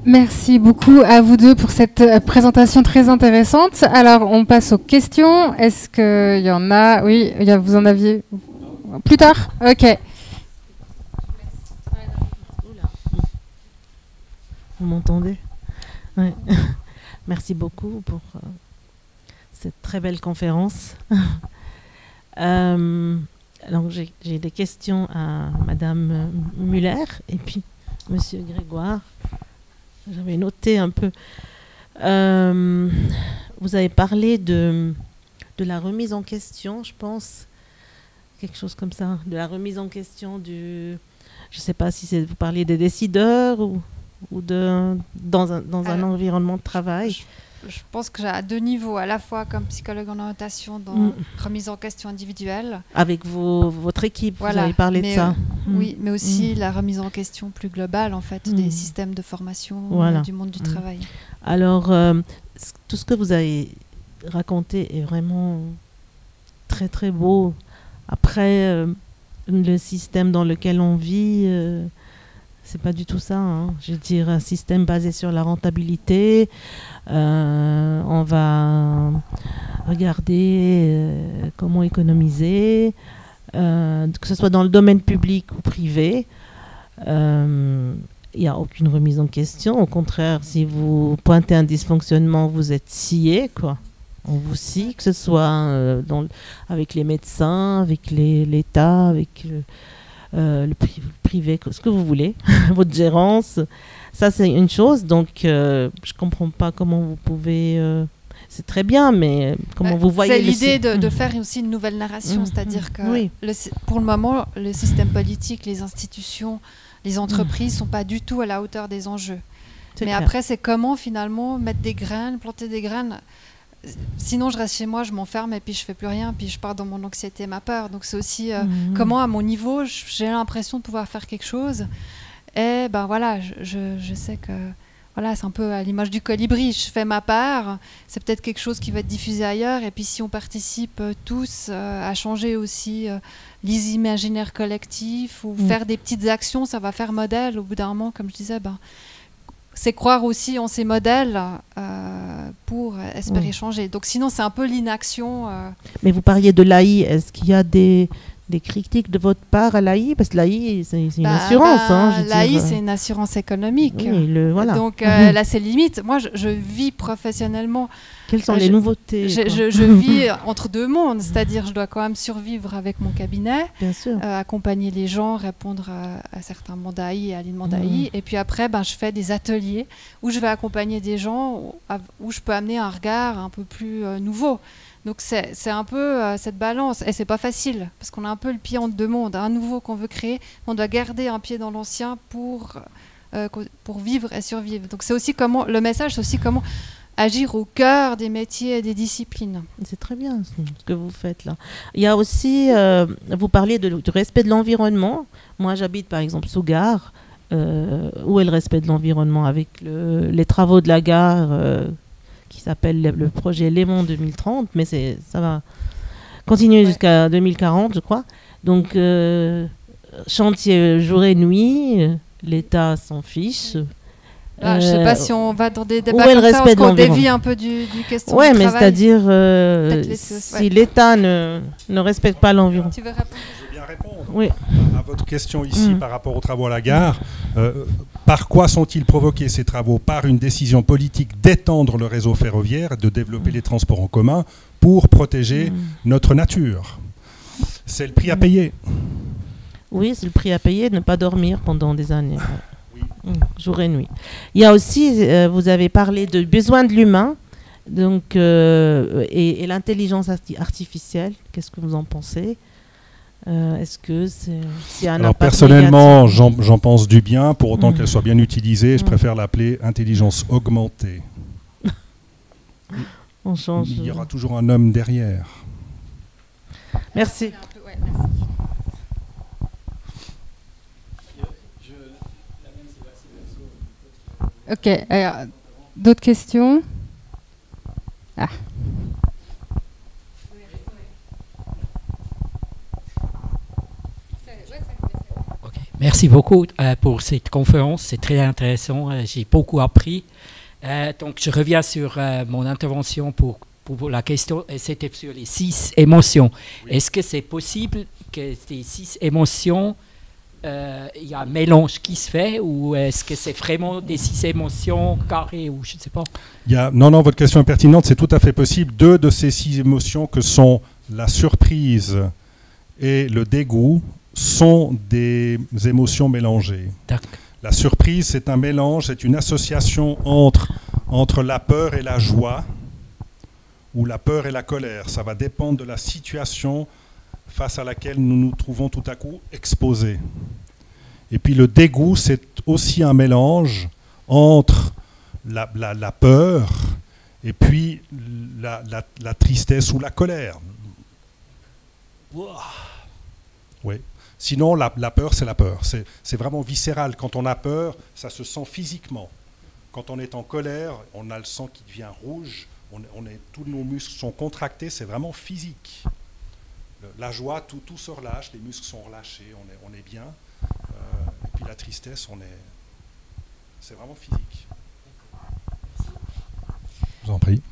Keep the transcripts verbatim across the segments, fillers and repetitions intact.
Merci beaucoup à vous deux pour cette euh, présentation très intéressante. Alors, on passe aux questions. Est-ce qu'il y en a? Oui, il y a, vous en aviez plus tard? Ok. Vous m'entendez? Ouais. Merci beaucoup pour euh, cette très belle conférence. euh, donc j'ai, j'ai des questions à Madame Muller et puis Monsieur Grégoire. J'avais noté un peu. Euh, vous avez parlé de, de la remise en question, je pense, quelque chose comme ça, de la remise en question du. Je ne sais pas si c'est vous parliez des décideurs ou, ou de dans un dans un Alors, environnement de travail. Je, je pense que j'ai à deux niveaux, à la fois comme psychologue en orientation dans Mm. remise en question individuelle. Avec vos, votre équipe, Voilà, vous avez parlé mais, de ça. euh, Mm. Oui, mais aussi Mm. la remise en question plus globale en fait Mm. des systèmes de formation Voilà. euh, du monde du Mm. travail. Alors, euh, c- tout ce que vous avez raconté est vraiment très très beau. Après, euh, le système dans lequel on vit, euh, c'est pas du tout ça. Hein. Je veux dire, un système basé sur la rentabilité. Euh, on va regarder euh, comment économiser, euh, que ce soit dans le domaine public ou privé. Euh, Il n'y a aucune remise en question. Au contraire, si vous pointez un dysfonctionnement, vous êtes scié, quoi. On vous scie, que ce soit euh, dans le- avec les médecins, avec les- l'État, avec le, euh, le pri- privé, ce que vous voulez, votre gérance. Ça, c'est une chose. Donc, euh, je ne comprends pas comment vous pouvez... euh, c'est très bien, mais comment Ouais, vous voyez... c'est le l'idée sy- de, de Mm. faire aussi une nouvelle narration, Mm, c'est-à-dire mm, que oui. le sy- pour le moment, le système politique, les institutions, les entreprises ne sont pas du tout à la hauteur des enjeux. C'est Mais clair. après, c'est comment finalement mettre des graines, planter des graines. Sinon, je reste chez moi, je m'enferme et puis je fais plus rien, puis je pars dans mon anxiété, ma peur. Donc c'est aussi euh, Mhm. comment, à mon niveau, j- j'ai l'impression de pouvoir faire quelque chose. Et ben voilà, je, je, je sais que voilà, c'est un peu à l'image du colibri. Je fais ma part. C'est peut-être quelque chose qui va être diffusé ailleurs. Et puis si on participe euh, tous euh, à changer aussi euh, les imaginaires collectifs ou Mm. faire des petites actions, ça va faire modèle. Au bout d'un moment, comme je disais, ben c'est croire aussi en ces modèles euh, pour espérer Mm. changer. Donc sinon, c'est un peu l'inaction. euh, Mais vous parliez de l'A I. Est-ce qu'il y a des, des critiques de votre part à l'A I? Parce que l'A I, c'est c'est une bah, assurance. bah, hein, je veux L'A I, dire, euh, c'est une assurance économique. Oui, le, voilà. Donc euh, Mhm. là, c'est limite. Moi, je, je vis professionnellement. Quelles sont euh, les je- nouveautés Je, quoi je- je vis entre deux mondes, c'est-à-dire je dois quand même survivre avec mon cabinet, Bien sûr. euh, accompagner les gens, répondre à, à certains mandats A I et à l'aliments Mhm. A I. Et puis après, ben, je fais des ateliers où je vais accompagner des gens, où, où je peux amener un regard un peu plus euh, nouveau. Donc c'est c'est un peu euh, cette balance. Et c'est pas facile, parce qu'on a un peu le pied entre deux mondes. Un nouveau qu'on veut créer, on doit garder un pied dans l'ancien pour, euh, co- pour vivre et survivre. Donc c'est aussi comment, le message, c'est aussi comment agir au cœur des métiers et des disciplines. C'est très bien ce que vous faites là. Il y a aussi, euh, vous parliez de- du respect de l'environnement. Moi, j'habite par exemple sous Gare. Euh, où est le respect de l'environnement avec le- les travaux de la gare euh, qui s'appelle le, le projet Léman deux mille trente, mais c'est, ça va continuer Ouais. jusqu'à deux mille quarante, je crois. Donc, euh, chantier jour et nuit, euh, l'État s'en fiche. Ah, je sais Euh, pas si on va dans des où débats est le comme ça, respect parce de qu'on dévie l'environnement un peu du, du question Ouais, du mais travail. c'est-à-dire, euh, Peut-être laisser- si ouais. l'État ne, ne respecte pas l'environnement. Tu veux répondre? Je veux bien répondre Oui. à votre question ici Mm. par rapport aux travaux à la gare. Euh, par quoi sont-ils provoqués ces travaux? Par une décision politique d'étendre le réseau ferroviaire, de développer les transports en commun pour protéger Mm. notre nature. C'est le prix à Mm. payer. Oui, c'est le prix à payer de ne pas dormir pendant des années. Oui. Mm, jour et nuit. Il y a aussi, euh, vous avez parlé de besoin de l'humain donc, euh, et, et l'intelligence arti- artificielle. Qu'est-ce que vous en pensez? Euh, Est-ce que c'est, c'est un Alors impact personnellement, négatif? j'en j'en pense du bien, pour autant Mm. qu'elle soit bien utilisée. Je Mm. préfère l'appeler intelligence augmentée. On change. Il y aura toujours un homme derrière. Merci. Ok. Alors, d'autres questions? Ah. Ok, Merci beaucoup euh, pour cette conférence, c'est très intéressant, euh, j'ai beaucoup appris. Euh, donc je reviens sur euh, mon intervention pour, pour la question, et c'était sur les six émotions. Oui. Est-ce que c'est possible que ces six émotions, euh, il y a un mélange qui se fait, ou est-ce que c'est vraiment des six émotions carrées, ou je ne sais pas? Il y a, non, non, votre question est pertinente, c'est tout à fait possible. Deux de ces six émotions que sont la surprise et le dégoût sont des émotions mélangées. La surprise, c'est un mélange, c'est une association entre, entre la peur et la joie, ou la peur et la colère. Ça va dépendre de la situation face à laquelle nous nous trouvons tout à coup exposés. Et puis le dégoût, c'est aussi un mélange entre la, la, la peur et puis la, la, la tristesse ou la colère. Oui. Sinon, la, la peur, c'est la peur. C'est, c'est vraiment viscéral. Quand on a peur, ça se sent physiquement. Quand on est en colère, on a le sang qui devient rouge, on, on est, tous nos muscles sont contractés, c'est vraiment physique. Le, la joie, tout, tout se relâche, les muscles sont relâchés, on est, on est bien. Euh, et puis la tristesse, on est, c'est vraiment physique. Je vous en prie.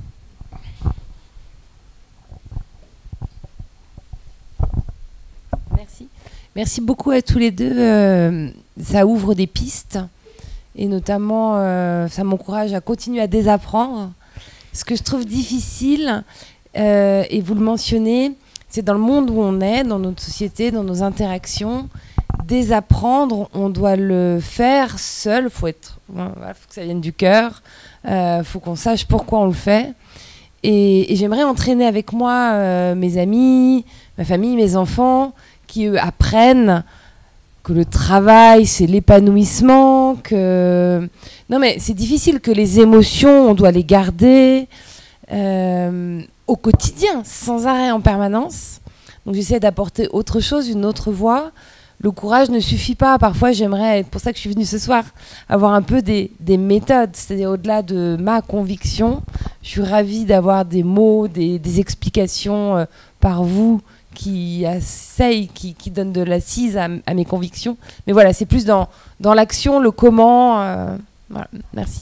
Merci. Merci beaucoup à tous les deux. Euh, ça ouvre des pistes et notamment, euh, ça m'encourage à continuer à désapprendre. Ce que je trouve difficile, euh, et vous le mentionnez, c'est dans le monde où on est, dans notre société, dans nos interactions, désapprendre, on doit le faire seul. Faut être, voilà, faut que ça vienne du cœur. Il euh, faut qu'on sache pourquoi on le fait. Et, et j'aimerais entraîner avec moi euh, mes amis, ma famille, mes enfants, qui eux, apprennent que le travail, c'est l'épanouissement, que... Non mais c'est difficile, que les émotions, on doit les garder euh, au quotidien, sans arrêt, en permanence. Donc j'essaie d'apporter autre chose, une autre voie. Le courage ne suffit pas. Parfois, j'aimerais, c'est pour ça que je suis venue ce soir, avoir un peu des, des méthodes, c'est-à-dire au-delà de ma conviction. Je suis ravie d'avoir des mots, des, des explications euh, par vous, qui essayent, qui, qui donnent de l'assise à, à mes convictions. Mais voilà, c'est plus dans, dans l'action, le comment. Euh, voilà, merci.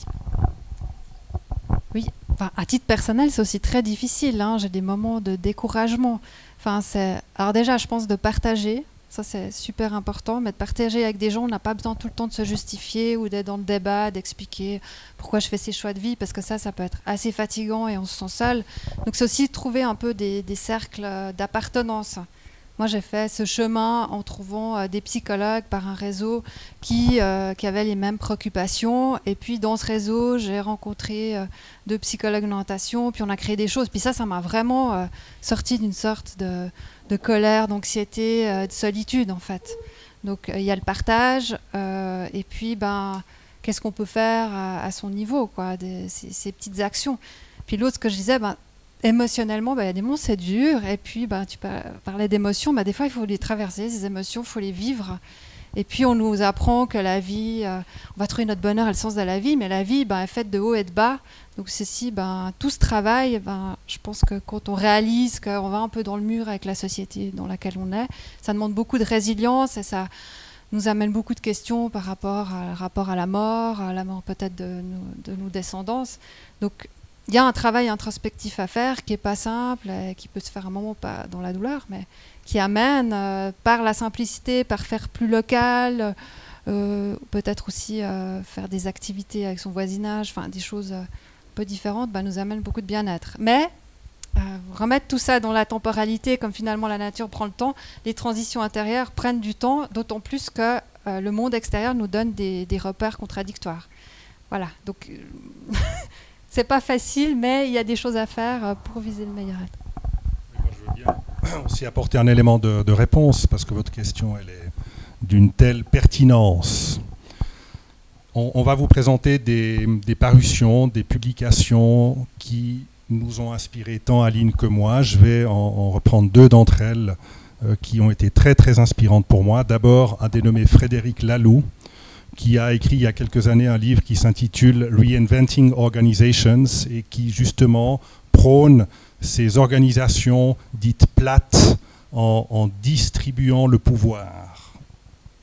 Oui, enfin, à titre personnel, c'est aussi très difficile. Hein. J'ai des moments de découragement. Enfin, c'est... Alors déjà, je pense de partager. Ça, c'est super important. Mais de partager avec des gens, on n'a pas besoin tout le temps de se justifier ou d'être dans le débat, d'expliquer pourquoi je fais ces choix de vie, parce que ça, ça peut être assez fatigant et on se sent seul. Donc, c'est aussi trouver un peu des, des cercles d'appartenance. Moi, j'ai fait ce chemin en trouvant euh, des psychologues par un réseau qui, euh, qui avaient les mêmes préoccupations. Et puis, dans ce réseau, j'ai rencontré euh, deux psychologues de l'orientation. Puis, on a créé des choses. Puis ça, ça m'a vraiment euh, sorti d'une sorte de, de colère, d'anxiété, euh, de solitude, en fait. Donc, il euh, y a le partage. Euh, et puis, ben, qu'est-ce qu'on peut faire à, à son niveau, quoi, des, ces, ces petites actions. Puis l'autre, ce que je disais, ben, émotionnellement, bah, y a des moments c'est dur, et puis bah, tu parlais d'émotions, bah, des fois il faut les traverser, ces émotions, il faut les vivre. Et puis on nous apprend que la vie, euh, on va trouver notre bonheur et le sens de la vie, mais la vie bah, est faite de haut et de bas. Donc ceci, bah, tout ce travail, bah, je pense que quand on réalise qu'on va un peu dans le mur avec la société dans laquelle on est, ça demande beaucoup de résilience et ça nous amène beaucoup de questions par rapport à, rapport à la mort, à la mort peut-être de, de nos descendants. Donc il y a un travail introspectif à faire qui n'est pas simple, et qui peut se faire un moment pas dans la douleur, mais qui amène euh, par la simplicité, par faire plus local, euh, peut-être aussi euh, faire des activités avec son voisinage, enfin des choses euh, un peu différentes, bah, nous amène beaucoup de bien-être. Mais euh, remettre tout ça dans la temporalité, comme finalement la nature prend le temps, les transitions intérieures prennent du temps, d'autant plus que euh, le monde extérieur nous donne des, des repères contradictoires. Voilà, donc... c'est pas facile, mais il y a des choses à faire pour viser le meilleur être. Oui, moi, je veux bien aussi apporter un élément de, de réponse, parce que votre question elle est d'une telle pertinence. On, on va vous présenter des, des parutions, des publications qui nous ont inspiré tant Aline que moi. Je vais en, en reprendre deux d'entre elles euh, qui ont été très très inspirantes pour moi. D'abord, un dénommé Frédéric Laloux, qui a écrit il y a quelques années un livre qui s'intitule Reinventing Organizations et qui justement prône ces organisations dites plates en, en distribuant le pouvoir.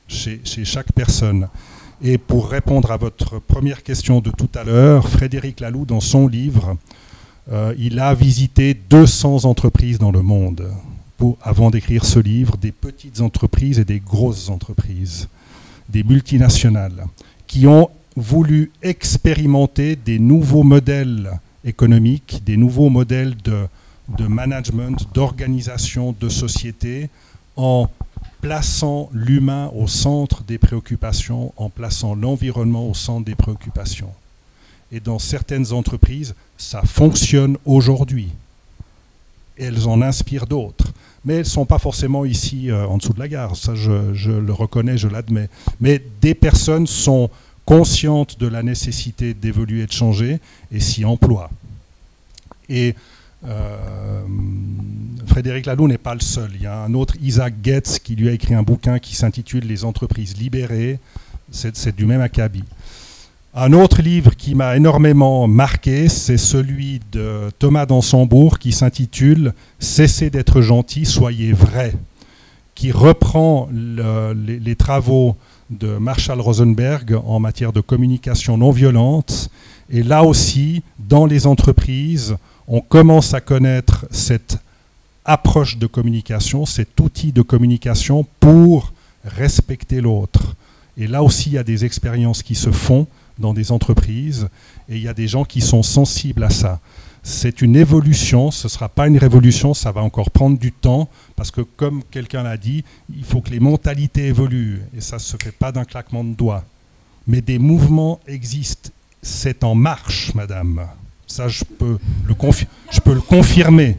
chez, chez chaque personne. Et pour répondre à votre première question de tout à l'heure, Frédéric Laloux, dans son livre, euh, il a visité deux cents entreprises dans le monde pour, avant d'écrire ce livre, des petites entreprises et des grosses entreprises, des multinationales, qui ont voulu expérimenter des nouveaux modèles économiques, des nouveaux modèles de, de management, d'organisation, de société, en plaçant l'humain au centre des préoccupations, en plaçant l'environnement au centre des préoccupations. Et dans certaines entreprises, ça fonctionne aujourd'hui. Elles en inspirent d'autres. Mais elles ne sont pas forcément ici euh, en dessous de la gare. Ça, je, je le reconnais, je l'admets. Mais des personnes sont conscientes de la nécessité d'évoluer et de changer et s'y emploient. Et Euh, Frédéric Laloux n'est pas le seul. Il y a un autre, Isaac Getz, qui lui a écrit un bouquin qui s'intitule « Les entreprises libérées ». C'est du même acabit. Un autre livre qui m'a énormément marqué, c'est celui de Thomas d'Ansembourg qui s'intitule « Cessez d'être gentil, soyez vrai », qui reprend le, les, les travaux de Marshall Rosenberg en matière de communication non violente. Et là aussi, dans les entreprises, on commence à connaître cette approche de communication, cet outil de communication pour respecter l'autre. Et là aussi, il y a des expériences qui se font dans des entreprises et il y a des gens qui sont sensibles à ça. C'est une évolution, ce ne sera pas une révolution, ça va encore prendre du temps parce que, comme quelqu'un l'a dit, il faut que les mentalités évoluent et ça ne se fait pas d'un claquement de doigts. Mais des mouvements existent. C'est en marche, madame. Ça, je peux le, confi- je peux le confirmer.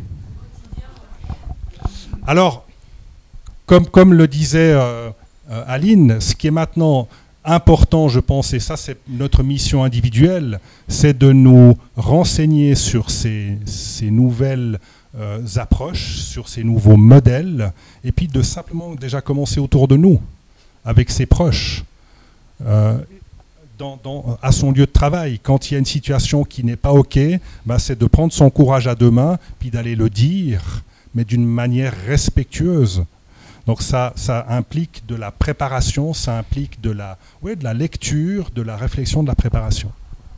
Alors, comme, comme le disait euh, euh, Aline, ce qui est maintenant important, je pense, et ça c'est notre mission individuelle, c'est de nous renseigner sur ces, ces nouvelles euh, approches, sur ces nouveaux modèles, et puis de simplement déjà commencer autour de nous, avec ses proches. Euh, Dans, dans, à son lieu de travail, quand il y a une situation qui n'est pas OK, bah, c'est de prendre son courage à deux mains, puis d'aller le dire, mais d'une manière respectueuse. Donc ça, ça implique de la préparation, ça implique de la, ouais, de la lecture, de la réflexion, de la préparation.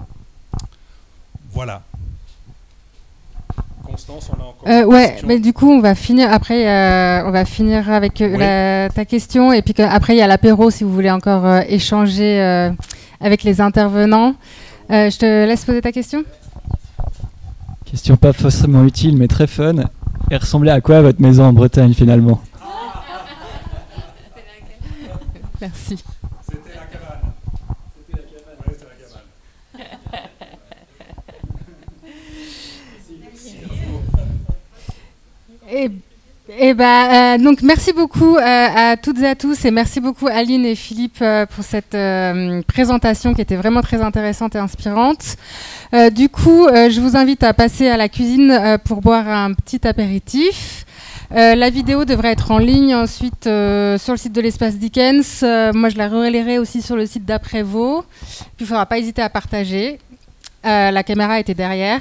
Voilà. Constance, on a encore euh, une ouais, question. mais du coup, on va finir après. Euh, on va finir avec euh, Oui. la, ta question, et puis que, après il y a l'apéro si vous voulez encore euh, échanger euh, avec les intervenants. Euh, je te laisse poser ta question. Question pas forcément utile, mais très fun. Elle ressemblait à quoi votre maison en Bretagne finalement? Merci. C'était la cabane. C'était la cabane. Ouais, c'était la cabane. Et, et bah, euh, donc merci beaucoup euh, à toutes et à tous, et merci beaucoup Aline et Philippe euh, pour cette euh, présentation qui était vraiment très intéressante et inspirante. Euh, du coup, euh, je vous invite à passer à la cuisine euh, pour boire un petit apéritif. Euh, la vidéo devrait être en ligne ensuite euh, sur le site de l'Espace Dickens. Euh, moi, je la relayerai aussi sur le site d'Après-Vaux. Puis il ne faudra pas hésiter à partager. Euh, la caméra était derrière.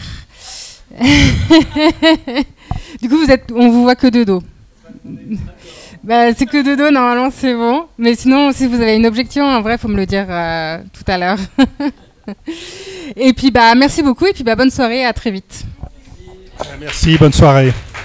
Du coup, vous êtes, on vous voit que de dos. Bah, c'est que de dos, normalement, c'est bon. Mais sinon, si vous avez une objection, en vrai, il faut me le dire euh, tout à l'heure. Et puis, bah, merci beaucoup. Et puis, bah, bonne soirée. À très vite. Merci, bonne soirée.